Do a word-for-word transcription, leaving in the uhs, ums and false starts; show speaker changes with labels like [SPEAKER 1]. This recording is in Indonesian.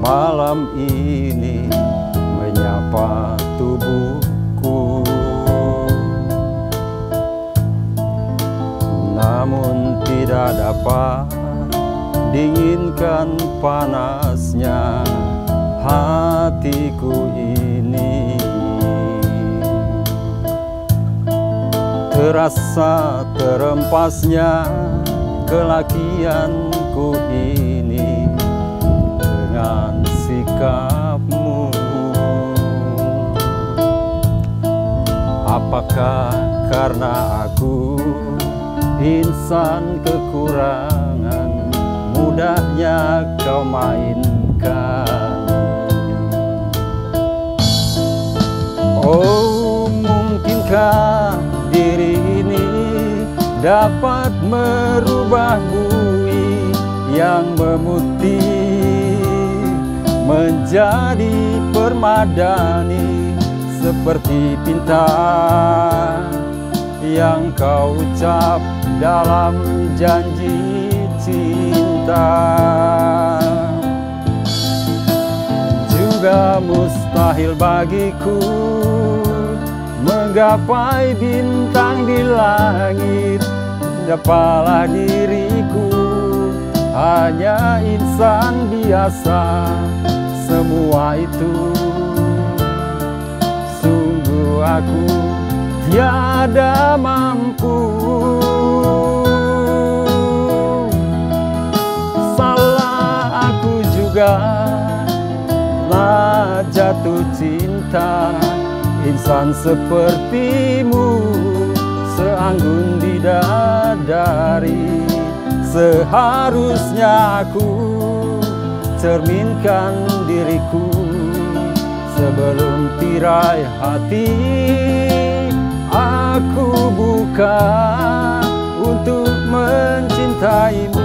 [SPEAKER 1] malam ini menyapa tubuhku, namun tidak dapat dinginkan panasnya hatiku ini. Terasa terempasnya kelakianku ini dengan sikapmu. Apakah karena aku insan kekurangan, mudahnya kau mainkan? Oh, mungkinkah diri ini dapat merubah bui yang memutih menjadi permadani, seperti pinta yang kau ucap dalam janji cinta. Juga mustahil bagiku menggapai bintang di langit, apalah diriku hanya insan biasa. Semua itu sungguh aku tiada mampu. Salah aku juga telah jatuh cinta. Insan sepertimu seanggun bidadari, seharusnya aku cerminkan diriku sebelum tirai hati aku buka untuk mencintaimu.